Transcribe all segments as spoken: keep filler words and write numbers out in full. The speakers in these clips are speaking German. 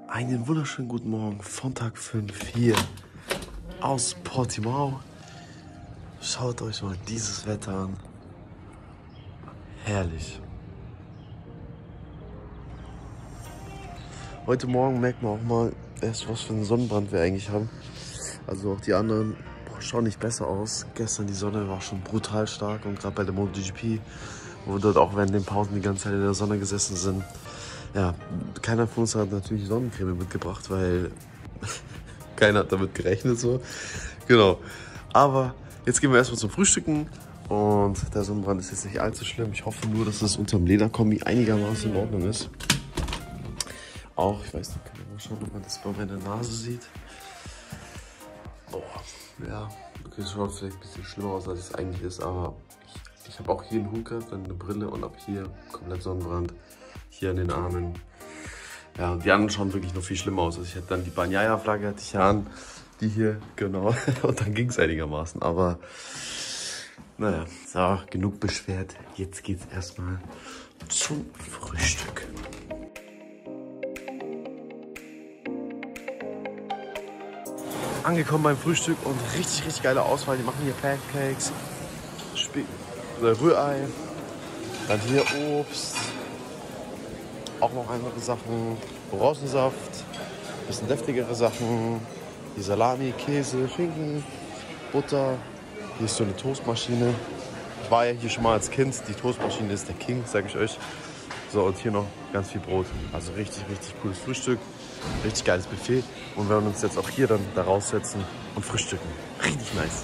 Einen wunderschönen guten Morgen, Sonntag fünf hier aus Portimao. Schaut euch mal dieses Wetter an. Herrlich. Heute Morgen merkt man auch mal erst, was für einen Sonnenbrand wir eigentlich haben. Also auch die anderen schauen nicht besser aus. Gestern die Sonne war schon brutal stark und gerade bei der MotoGP, wo wir dort auch während den Pausen die ganze Zeit in der Sonne gesessen sind. Ja, keiner von uns hat natürlich Sonnencreme mitgebracht, weil keiner hat damit gerechnet so. Genau. Aber jetzt gehen wir erstmal zum Frühstücken und der Sonnenbrand ist jetzt nicht allzu schlimm. Ich hoffe nur, dass es unterm Lederkombi einigermaßen in Ordnung ist. Auch, ich weiß nicht, kann ich mal schauen, ob man das bei meiner Nase sieht. Oh, ja, okay, es schaut vielleicht ein bisschen schlimmer aus, als es eigentlich ist, aber ich, ich habe auch hier einen Hut gehabt, dann eine Brille und ab hier komplett Sonnenbrand. Hier an den Armen. Ja, und die anderen schauen wirklich noch viel schlimmer aus. Also ich hatte dann die Bagnaia-Flagge hatte ich ja an, die hier, genau. Und dann ging es einigermaßen, aber naja, so, genug beschwert. Jetzt geht's erstmal zum Frühstück. Angekommen beim Frühstück und richtig, richtig geile Auswahl. Die machen hier Pancakes, Sp Rührei, dann hier Obst, auch noch andere Sachen, Orangensaft, bisschen deftigere Sachen, die Salami, Käse, Schinken, Butter. Hier ist so eine Toastmaschine. Ich war ja hier schon mal als Kind, die Toastmaschine ist der King, sage ich euch. So, und hier noch ganz viel Brot. Also richtig, richtig cooles Frühstück. Richtig geiles Buffet. Und wir werden uns jetzt auch hier dann da raussetzen und frühstücken. Richtig nice.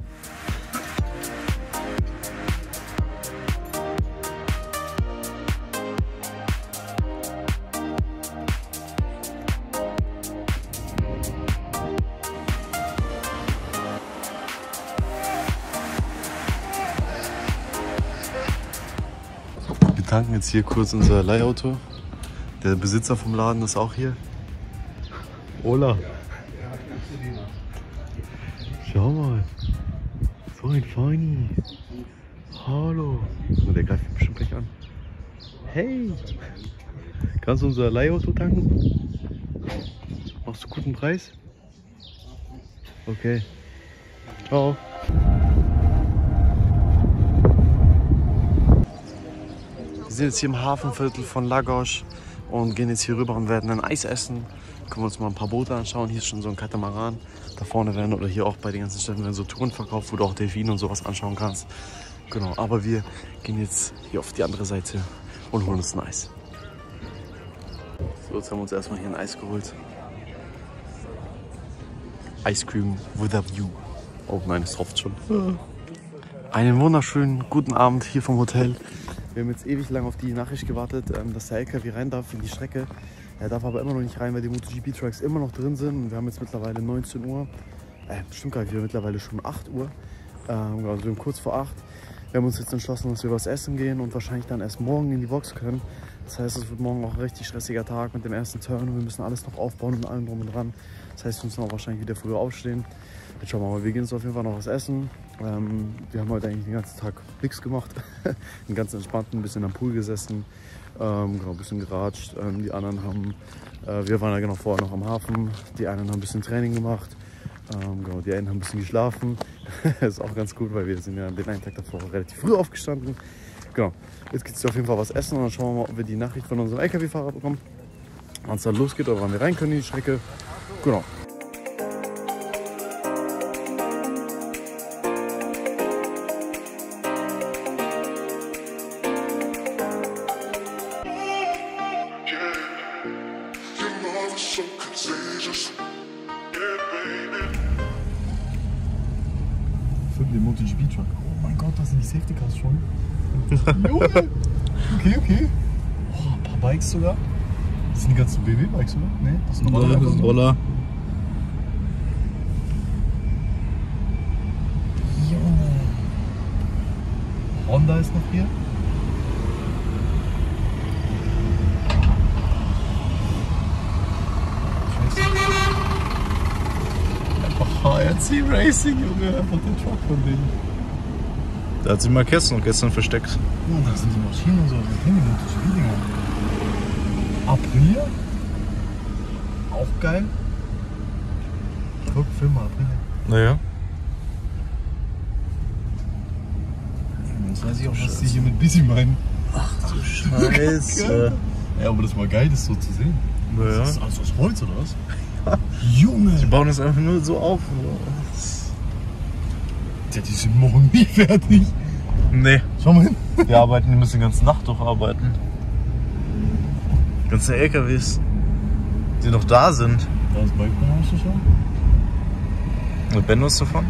Wir tanken jetzt hier kurz unser Leihauto. Der Besitzer vom Laden ist auch hier. Hola. Schau mal. So ein Feini. Hallo. Und der greift mich bestimmt gleich an. Hey. Kannst du unser Leihauto tanken? Machst du guten Preis? Okay. Ciao. Wir sind jetzt hier im Hafenviertel von Lagos und gehen jetzt hier rüber und werden ein Eis essen. Können wir uns mal ein paar Boote anschauen. Hier ist schon so ein Katamaran. Da vorne werden oder hier auch bei den ganzen Städten werden so Touren verkauft, wo du auch Delfine und sowas anschauen kannst. Genau, aber wir gehen jetzt hier auf die andere Seite und holen uns ein Eis. So, jetzt haben wir uns erstmal hier ein Eis geholt. Ice Cream with a view. Oh nein, es tropft schon. Einen wunderschönen guten Abend hier vom Hotel. Wir haben jetzt ewig lang auf die Nachricht gewartet, dass der L K W rein darf in die Strecke. Er darf aber immer noch nicht rein, weil die MotoGP-Trucks immer noch drin sind. Und wir haben jetzt mittlerweile neunzehn Uhr. Äh, stimmt gar nicht, wir haben mittlerweile schon acht Uhr. Ähm, also wir haben kurz vor acht. Wir haben uns jetzt entschlossen, dass wir was essen gehen und wahrscheinlich dann erst morgen in die Box können. Das heißt, es wird morgen auch ein richtig stressiger Tag mit dem ersten Turn und wir müssen alles noch aufbauen und allem drum und dran. Das heißt, wir müssen auch wahrscheinlich wieder früher aufstehen. Jetzt schauen wir mal, wir gehen uns auf jeden Fall noch was essen. Ähm, wir haben heute eigentlich den ganzen Tag nichts gemacht. Den ganz entspannten, ein bisschen am Pool gesessen, ähm, genau, ein bisschen geratscht. Ähm, die anderen haben, äh, wir waren ja genau vorher noch am Hafen. Die einen haben ein bisschen Training gemacht. Ähm, genau, die einen haben ein bisschen geschlafen. Das ist auch ganz gut, weil wir sind ja den einen Tag davor relativ früh aufgestanden. Genau, jetzt gibt es auf jeden Fall was essen und dann schauen wir mal, ob wir die Nachricht von unserem L K W-Fahrer bekommen. Wann es dann losgeht oder wann wir rein können in die Strecke. Genau. Den MotoGP-Truck. Oh mein Gott, das sind die Safety Cars schon. Okay, okay. Oh, ein paar Bikes sogar. Das sind die ganzen B W-Bikes, oder? Nee, das ist ein Roller. Das ist ein Roller. Junge. Honda ist noch hier. H R C Racing, Junge, einfach der Truck von denen. Da hat sich mal gestern, gestern versteckt. Oh, da sind die Maschinen und so. Wir kennen die MotoGP-Dinger. Aprilia? geil. Guck, film mal, bring. Naja. Jetzt weiß ich auch, was sie hier mit Busy meinen. Ach du Scheiße. Ja, aber das war geil, das so zu sehen. Naja. Das ist alles aus Holz, oder was? Junge! Die bauen das einfach nur so auf. Ja, die sind morgen nie fertig. Nee. Schau mal hin. Wir arbeiten, die müssen die ganze Nacht durcharbeiten. Ganze L K Ws, die noch da sind. Da ist Balkon schon. Und Benno ist davon?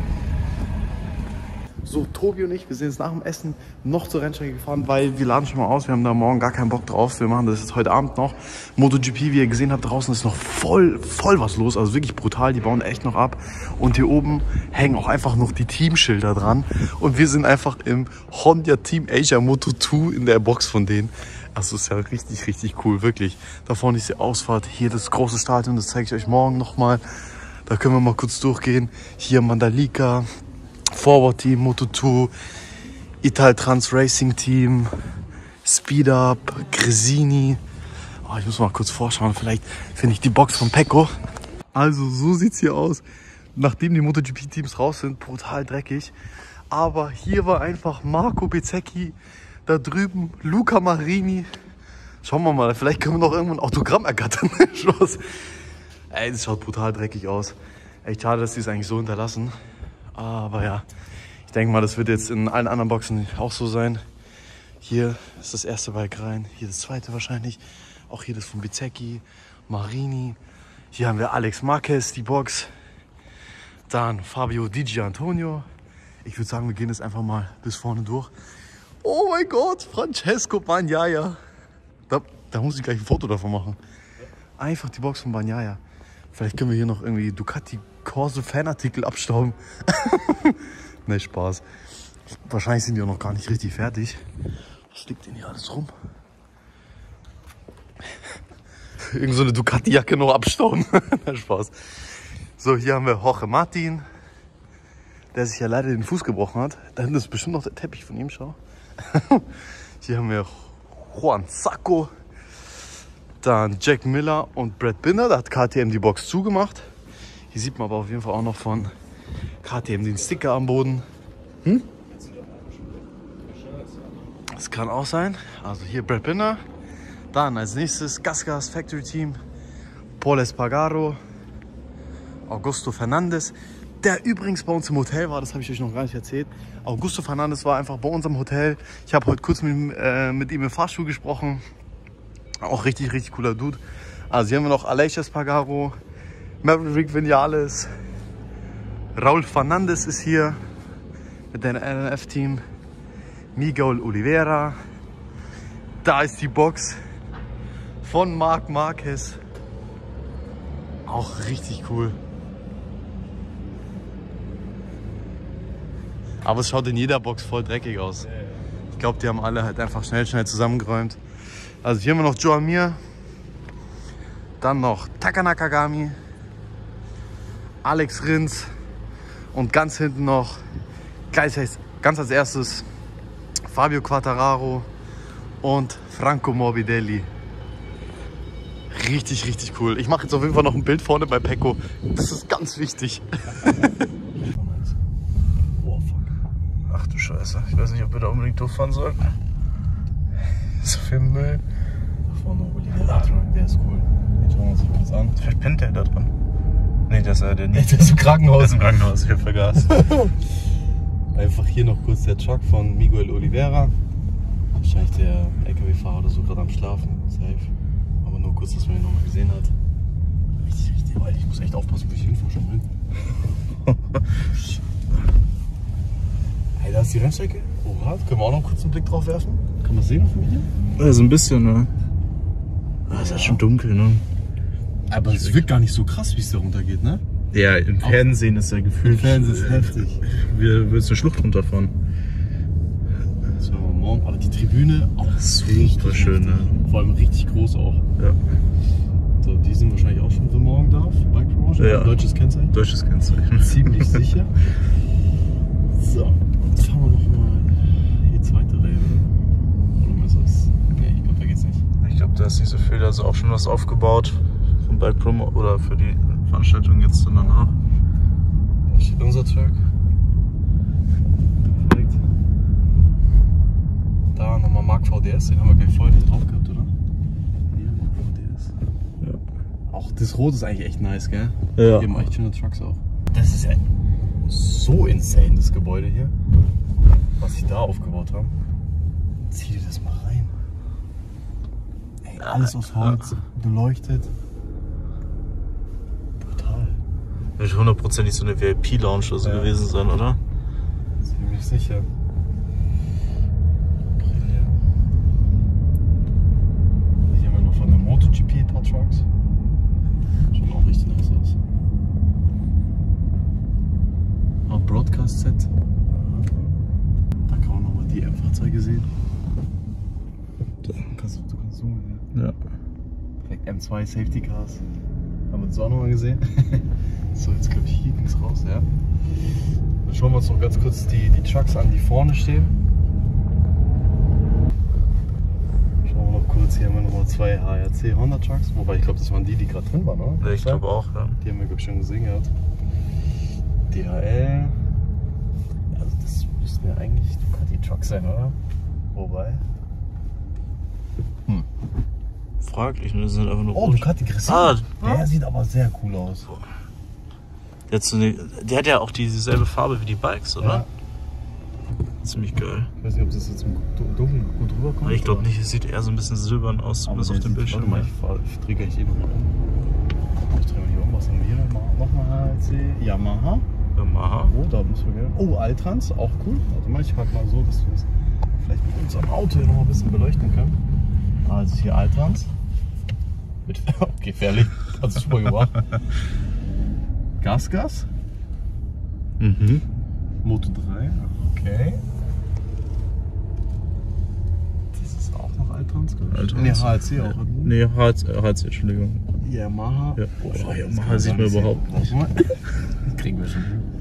So, Tobi und ich, wir sind jetzt nach dem Essen noch zur Rennstrecke gefahren, weil wir laden schon mal aus. Wir haben da morgen gar keinen Bock drauf. Wir machen das jetzt heute Abend noch. MotoGP, wie ihr gesehen habt, draußen ist noch voll, voll was los. Also wirklich brutal. Die bauen echt noch ab. Und hier oben hängen auch einfach noch die Teamschilder dran. Und wir sind einfach im Honda Team Asia Moto zwei in der Box von denen. Also ist ja richtig, richtig cool, wirklich. Da vorne ist die Ausfahrt. Hier das große Stadion, das zeige ich euch morgen nochmal. Da können wir mal kurz durchgehen. Hier Mandalika. Forward Team, Moto zwei, Italtrans Racing Team, Speed Up, Gresini. Oh, ich muss mal kurz vorschauen, vielleicht finde ich die Box von Pecco. Also so sieht es hier aus, nachdem die MotoGP-Teams raus sind, brutal dreckig. Aber hier war einfach Marco Bezzecchi, da drüben Luca Marini. Schauen wir mal, vielleicht können wir noch irgendwo ein Autogramm ergattern. Schluss. Ey, das schaut brutal dreckig aus. Echt schade, dass die es eigentlich so hinterlassen. Aber ja, ich denke mal, das wird jetzt in allen anderen Boxen auch so sein. Hier ist das erste Bike rein, hier das zweite wahrscheinlich. Auch hier das von Bezzecchi, Marini. Hier haben wir Alex Marquez, die Box. Dann Fabio Di Gianantonio. Ich würde sagen, wir gehen jetzt einfach mal bis vorne durch. Oh mein Gott, Francesco Bagnaia. Da, da muss ich gleich ein Foto davon machen. Einfach die Box von Bagnaia. Vielleicht können wir hier noch irgendwie Ducati Corse Fanartikel abstauben. Ne, Spaß. Wahrscheinlich sind die auch noch gar nicht richtig fertig. Was liegt denn hier alles rum? Irgend so eine Ducati-Jacke noch abstauben. Ne, Spaß. So, hier haben wir Jorge Martin, der sich ja leider den Fuß gebrochen hat. Da hinten ist bestimmt noch der Teppich von ihm, schau. Hier haben wir Juan Sacco. Dann Jack Miller und Brad Binder, da hat K T M die Box zugemacht. Hier sieht man aber auf jeden Fall auch noch von K T M den Sticker am Boden. Hm? Das kann auch sein. Also hier Brad Binder. Dann als nächstes Gasgas Factory Team, Paul Espargaro, Augusto Fernandes, der übrigens bei uns im Hotel war, das habe ich euch noch gar nicht erzählt. Augusto Fernandes war einfach bei uns im Hotel. Ich habe heute kurz mit, äh, mit ihm im Fahrstuhl gesprochen. Auch richtig, richtig cooler Dude. Also hier haben wir noch Aleix Espargaro, Maverick Vinales, Raul Fernandes ist hier mit dem L N F-Team, Miguel Oliveira. Da ist die Box von Marc Marquez. Auch richtig cool. Aber es schaut in jeder Box voll dreckig aus. Ich glaube, die haben alle halt einfach schnell, schnell zusammengeräumt. Also hier haben wir noch Joan Mir, dann noch Taka Nakagami, Alex Rins und ganz hinten noch, gleich ganz als erstes, Fabio Quartararo und Franco Morbidelli. Richtig, richtig cool. Ich mache jetzt auf jeden Fall noch ein Bild vorne bei Pecco. Das ist ganz wichtig. Oh, fuck. Ach du Scheiße, ich weiß nicht, ob wir da unbedingt durchfahren sollten. So viel Müll. Da vorne Oliver Truck, der ist cool. Den schauen wir uns mal kurz an. Vielleicht pennt der da drin. Nee, der ist ja der nicht. Der ist im Krankenhaus. Der ist im Krankenhaus, ich hab vergaß. Einfach hier noch kurz der Truck von Miguel Oliveira. Wahrscheinlich der L K W-Fahrer oder so gerade am Schlafen. Safe. Aber nur kurz, dass man ihn nochmal gesehen hat. Richtig, richtig, weil ich muss echt aufpassen, wo ich hinfahre schon hin. Hey, da ist die Rennstrecke. Oha, können wir auch noch kurz einen Blick drauf werfen? Kann man sehen auf dem Video? Ja, so ein bisschen, ne? Ah, ist ja schon dunkel, ne? Aber es wirkt gar nicht so krass, wie es da runtergeht, ne? Ja, im Fernsehen ist ja gefühlt. Im Fernsehen ist heftig. Wir willst eine Schlucht runterfahren. Das machen wir morgen. Aber die Tribüne auch Super schön, ne? Vor allem richtig groß auch. Ja. So, die sind wahrscheinlich auch schon für morgen da, für Bike Promotion. Ja. Deutsches Kennzeichen. Deutsches Kennzeichen. Ziemlich sicher. So, jetzt fahren wir nochmal hier zweite Reihe, oder? Oder ist das? Ne, ich glaube, da geht's nicht. Ich glaube, da ist nicht so viel, da ist auch schon was aufgebaut. Vom Bike Promo oder für die Veranstaltung jetzt dann danach. Da steht unser Truck. Perfekt. Da nochmal Mark V D S, den haben wir gleich vorher drauf gehabt, oder? Hier, Mark V D S. Ja. Auch das Rot ist eigentlich echt nice, gell? Ja. Die haben echt schöne Trucks auch. Das ist ja so insane, das Gebäude hier. Was sie da aufgebaut haben. Zieh dir das mal rein. Ey, alles aus Holz, beleuchtet. Brutal. Wird hundertprozentig so eine V I P-Lounge oder so Ja. gewesen sein, oder? Ziemlich sicher. Hier haben wir noch von der MotoGP ein paar Trucks. Schaut auch richtig nice aus. Auch Broadcast-Set. Da kann man nochmal die M-Fahrzeuge sehen. Du kannst, du kannst zoomen, ja. Ja. Direkt M zwei Safety Cars. Haben wir uns auch nochmal gesehen. So, jetzt glaube ich, hier ging es raus, ja. Dann schauen wir uns noch ganz kurz die, die Trucks an, die vorne stehen. Schauen wir noch kurz, hier haben wir nochmal zwei H R C Honda Trucks. Wobei ich glaube, das waren die, die gerade drin waren, oder? Ja, ich glaube auch, ja. Die haben wir, glaube ich, schon gesehen gehabt. D H L. Also das müssten ja eigentlich Ducati Trucks sein, oder? Wobei. Hm. Fraglich, ne? Das sind einfach nur Oh, rot. Ducati Gresini. Ah, Der sieht aber sehr cool aus. der hat, so eine, der hat ja auch dieselbe Farbe wie die Bikes, oder? Ja. Ziemlich geil. Ich weiß nicht, ob das jetzt im Dunkeln gut rüberkommt. Ich glaube nicht, es sieht eher so ein bisschen silbern aus, zumindest auf dem Bildschirm. Warte mal, ich, fahr, ich drehe gleich eh nochmal um. Ich drehe mal hier um. Was haben wir hier noch? Nochmal H R C. Yamaha. Yamaha. Oh, da müssen wir gehen. Oh, Altrans, auch cool. Warte mal, ich pack mal so, dass wir es vielleicht mit unserem Auto hier noch mal ein bisschen beleuchten können. Also hier Altrans. Mit gefährlich. Hat es super gemacht. Gasgas. Mhm. Moto drei. Okay. Das ist auch noch Altrans, glaube ich. Altrans. Nee, H R C auch. Nee, H R C, Entschuldigung. Yamaha. Ja. Oh, Oh, jetzt Yamaha kann sieht gar man nicht überhaupt sehen. Warte mal. Kriegen wir schon hin.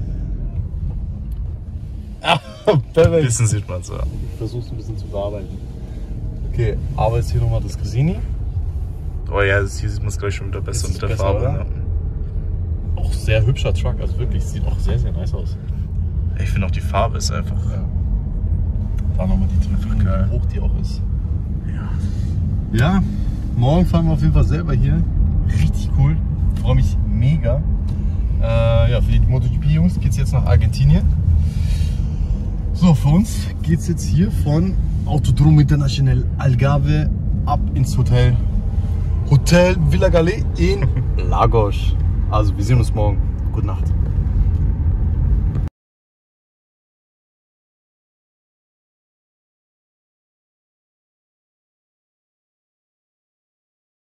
Ah, perfekt. Bisschen sieht man es, ja. Ich versuche es ein bisschen zu bearbeiten. Okay, aber jetzt hier nochmal das Gresini. Oh ja, das hier sieht man es gleich schon wieder besser Ist mit der besser, Farbe. oder? Ja. Auch sehr hübscher Truck, also wirklich, sieht auch sehr, sehr nice aus. Ich finde auch die Farbe ist einfach. Ja. Da nochmal die Trifft, geil. wie hoch die auch ist. Ja. Ja, morgen fahren wir auf jeden Fall selber hier. Richtig cool. Ich freue mich mega. Äh, ja, für die MotoGP-Jungs geht es jetzt nach Argentinien. So, für uns geht es jetzt hier von Autodromo International Algarve ab ins Hotel. Hotel Villa Galé in Lagos. Also, wir sehen uns morgen. Gute Nacht.